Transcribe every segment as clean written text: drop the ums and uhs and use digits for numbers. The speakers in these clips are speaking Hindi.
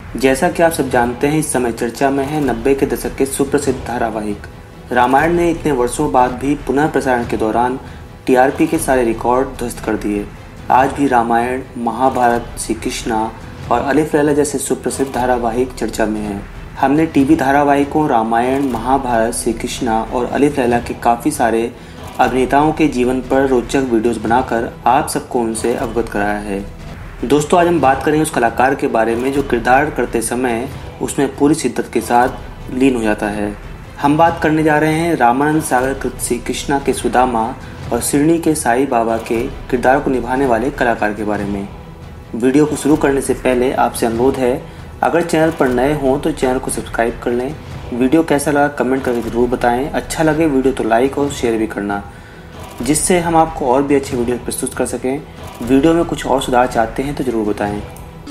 जैसा कि आप सब जानते हैं, इस समय चर्चा में है 90 के दशक के सुप्रसिद्ध धारावाहिक रामायण ने इतने वर्षों बाद भी पुनः प्रसारण के दौरान टीआरपी के सारे रिकॉर्ड ध्वस्त कर दिए। आज भी रामायण, महाभारत, श्री कृष्णा और अलिफ लैला जैसे सुप्रसिद्ध धारावाहिक चर्चा में हैं। हमने टीवी धारावाहिकों रामायण, महाभारत, श्री कृष्णा और अलिफ लैला के काफ़ी सारे अभिनेताओं के जीवन पर रोचक वीडियोस बनाकर आप सबको उनसे अवगत कराया है। दोस्तों, आज हम बात करेंगे उस कलाकार के बारे में जो किरदार करते समय उसमें पूरी शिद्दत के साथ लीन हो जाता है। हम बात करने जा रहे हैं रामानंद सागर कृत श्री कृष्णा के सुदामा और शिरडी के साईं बाबा के किरदार को निभाने वाले कलाकार के बारे में। वीडियो को शुरू करने से पहले आपसे अनुरोध है, अगर चैनल पर नए हों तो चैनल को सब्सक्राइब कर लें। वीडियो कैसा लगा कमेंट करके ज़रूर बताएं। अच्छा लगे वीडियो तो लाइक और शेयर भी करना, जिससे हम आपको और भी अच्छे वीडियो प्रस्तुत कर सकें। वीडियो में कुछ और सुधार चाहते हैं तो ज़रूर बताएं।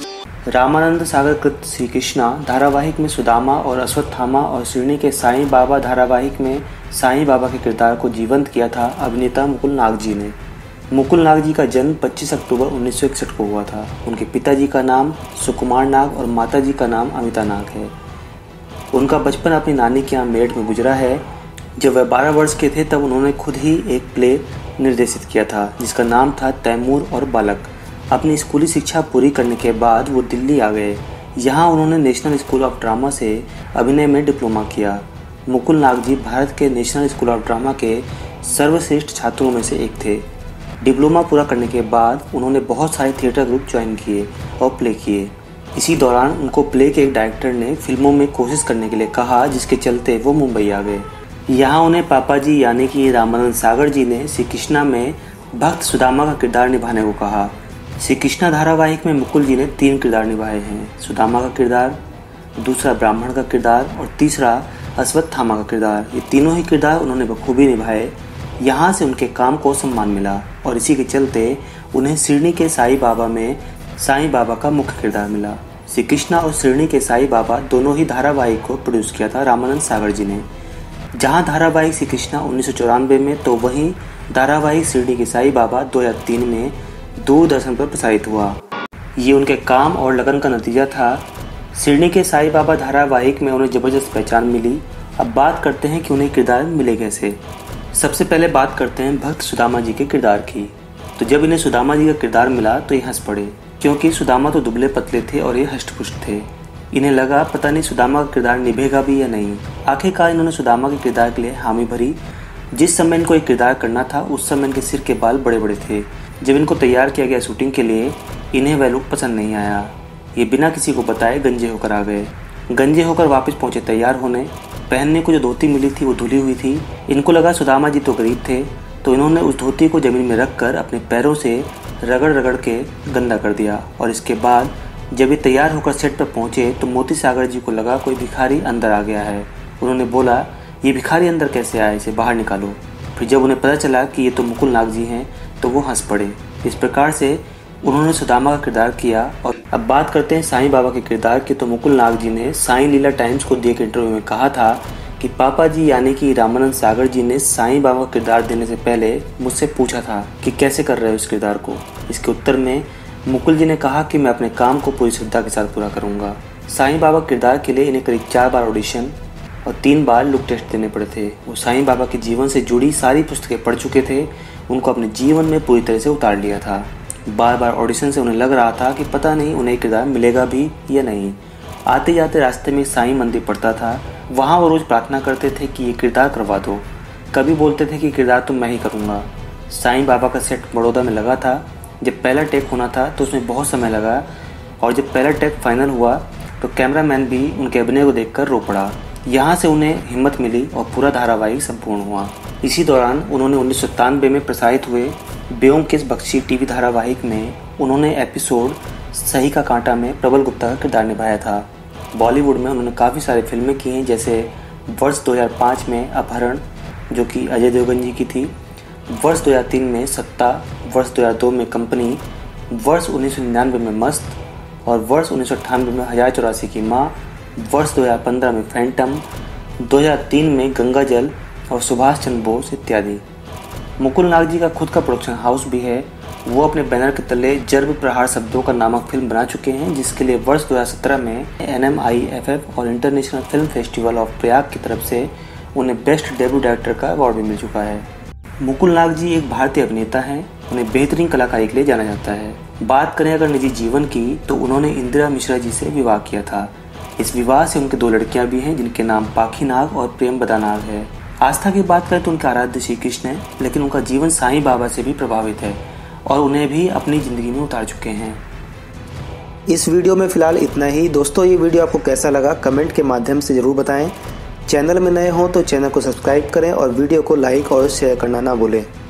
रामानंद सागर कृत श्री कृष्णा धारावाहिक में सुदामा और अश्वत्थामा और शिरडी के साईं बाबा धारावाहिक में साईं बाबा के किरदार को जीवंत किया था अभिनेता मुकुल नाग जी ने। मुकुल नाग जी का जन्म 25 अक्टूबर 1961 को हुआ था। उनके पिताजी का नाम सुकुमार नाग और माताजी का नाम अमिता नाग है। उनका बचपन अपनी नानी के यहाँ मेरठ में गुजरा है। जब वह 12 वर्ष के थे तब उन्होंने खुद ही एक प्ले निर्देशित किया था जिसका नाम था तैमूर और बालक। अपनी स्कूली शिक्षा पूरी करने के बाद वो दिल्ली आ गए। यहाँ उन्होंने नेशनल स्कूल ऑफ ड्रामा से अभिनय में डिप्लोमा किया। मुकुल नाग जी भारत के नेशनल स्कूल ऑफ ड्रामा के सर्वश्रेष्ठ छात्रों में से एक थे। डिप्लोमा पूरा करने के बाद उन्होंने बहुत सारे थिएटर ग्रुप ज्वाइन किए और प्ले किए। इसी दौरान उनको प्ले के एक डायरेक्टर ने फिल्मों में कोशिश करने के लिए कहा, जिसके चलते वो मुंबई आ गए। यहाँ उन्हें पापा जी यानी कि रामानंद सागर जी ने श्री कृष्णा में भक्त सुदामा का किरदार निभाने को कहा। श्री कृष्णा धारावाहिक में मुकुल जी ने 3 किरदार निभाए हैं, सुदामा का किरदार, दूसरा ब्राह्मण का किरदार और तीसरा अश्वत्थामा का किरदार। ये तीनों ही किरदार उन्होंने बखूबी निभाए। यहाँ से उनके काम को सम्मान मिला और इसी के चलते उन्हें शिरडी के साईं बाबा में साईं बाबा का मुख्य किरदार मिला। श्री कृष्णा और शिरडी के साईं बाबा दोनों ही धारावाहिक को प्रोड्यूस किया था रामानंद सागर जी ने। जहाँ धारावाहिक श्री कृष्णा 1994 में तो वहीं धारावाहिक शिरडी के साईं बाबा 2003 में दूरदर्शन पर प्रसारित हुआ। ये उनके काम और लगन का नतीजा था। शिरडी के साईं बाबा धारावाहिक में उन्हें ज़बरदस्त पहचान मिली। अब बात करते हैं कि उन्हें किरदार मिले कैसे। सबसे पहले बात करते हैं भक्त सुदामा जी के किरदार की। तो जब इन्हें सुदामा जी का किरदार मिला तो ये हंस पड़े, क्योंकि सुदामा तो दुबले पतले थे और ये हष्ट-पुष्ट थे। इन्हें लगा पता नहीं सुदामा का किरदार निभेगा भी या नहीं। आखिरकार इन्होंने सुदामा के किरदार के लिए हामी भरी। जिस समय इनको एक किरदार करना था उस समय इनके सिर के बाल बड़े बड़े थे। जब इनको तैयार किया गया शूटिंग के लिए, इन्हें वह लुक पसंद नहीं आया। ये बिना किसी को बताए गंजे होकर आ गए। गंजे होकर वापस पहुंचे तैयार होने। पहनने को जो धोती मिली थी वो धुली हुई थी। इनको लगा सुदामा जी तो गरीब थे, तो इन्होंने उस धोती को ज़मीन में रख कर अपने पैरों से रगड़ रगड़ के गंदा कर दिया। और इसके बाद जब ये तैयार होकर सेट पर पहुंचे तो मोती सागर जी को लगा कोई भिखारी अंदर आ गया है। उन्होंने बोला, ये भिखारी अंदर कैसे आया, इसे बाहर निकालो। फिर जब उन्हें पता चला कि ये तो मुकुल नाग जी हैं तो वो हंस पड़े। इस प्रकार से उन्होंने सुदामा का किरदार किया। और अब बात करते हैं साईं बाबा के किरदार की। तो मुकुल नाग जी ने साईं लीला टाइम्स को दिए एक इंटरव्यू में कहा था कि पापा जी यानी कि रामानंद सागर जी ने साईं बाबा का किरदार देने से पहले मुझसे पूछा था कि कैसे कर रहे हो इस किरदार को। इसके उत्तर में मुकुल जी ने कहा कि मैं अपने काम को पूरी श्रद्धा के साथ पूरा करूंगा। साईं बाबा किरदार के लिए इन्हें करीब 4 बार ऑडिशन और 3 बार लुक टेस्ट देने पड़े थे। वो साईं बाबा के जीवन से जुड़ी सारी पुस्तकें पढ़ चुके थे। उनको अपने जीवन में पूरी तरह से उतार लिया था। बार बार ऑडिशन से उन्हें लग रहा था कि पता नहीं उन्हें किरदार मिलेगा भी या नहीं। आते जाते रास्ते में साईं मंदिर पड़ता था। वहाँ वो रोज़ प्रार्थना करते थे कि ये किरदार करवा दो। कभी बोलते थे कि किरदार तो मैं ही करूँगा। साईं बाबा का सेट बड़ौदा में लगा था। जब पहला टेक होना था तो उसमें बहुत समय लगा और जब पहला टेक फाइनल हुआ तो कैमरामैन भी उनके अभिनय को देखकर रो पड़ा। यहाँ से उन्हें हिम्मत मिली और पूरा धारावाहिक संपूर्ण हुआ। इसी दौरान उन्होंने 1997 में प्रसारित हुए ब्योमकेश बख्शी टीवी धारावाहिक में उन्होंने एपिसोड सही का कांटा में प्रबल गुप्ता का किरदार निभाया था। बॉलीवुड में उन्होंने काफ़ी सारे फिल्में की हैं, जैसे वर्ष 2005 में अपहरण जो कि अजय देवगन जी की थी, वर्ष 2003 में सत्ता, वर्ष 2002 में कंपनी, वर्ष 1999 में मस्त और वर्ष 1998 में 1084 की माँ, वर्ष 2015 में फैंटम, 2003 में गंगा जल और सुभाष चंद्र बोस इत्यादि। मुकुल नाग जी का खुद का प्रोडक्शन हाउस भी है वो अपने बैनर के तले जर्ब प्रहार शब्दों का नामक फिल्म बना चुके हैं, जिसके लिए वर्ष 2017 में NMIFF और international film festival of Prayag की तरफ से उन्हें बेस्ट डेब्यू डायरेक्टर का अवार्ड भी मिल चुका है। मुकुल नाग जी एक भारतीय अभिनेता हैं। उन्हें बेहतरीन कलाकारी के लिए जाना जाता है। बात करें अगर निजी जीवन की, तो उन्होंने इंदिरा मिश्रा जी से विवाह किया था। इस विवाह से उनके 2 लड़कियां भी हैं, जिनके नाम पाखी नाग और प्रेम बदा नाग है। आस्था की बात करें तो उनके आराध्य श्री कृष्ण है, लेकिन उनका जीवन साईं बाबा से भी प्रभावित है और उन्हें भी अपनी ज़िंदगी में उतार चुके हैं। इस वीडियो में फ़िलहाल इतना ही। दोस्तों, ये वीडियो आपको कैसा लगा कमेंट के माध्यम से ज़रूर बताएं। चैनल में नए हों तो चैनल को सब्सक्राइब करें और वीडियो को लाइक और शेयर करना ना भूलें।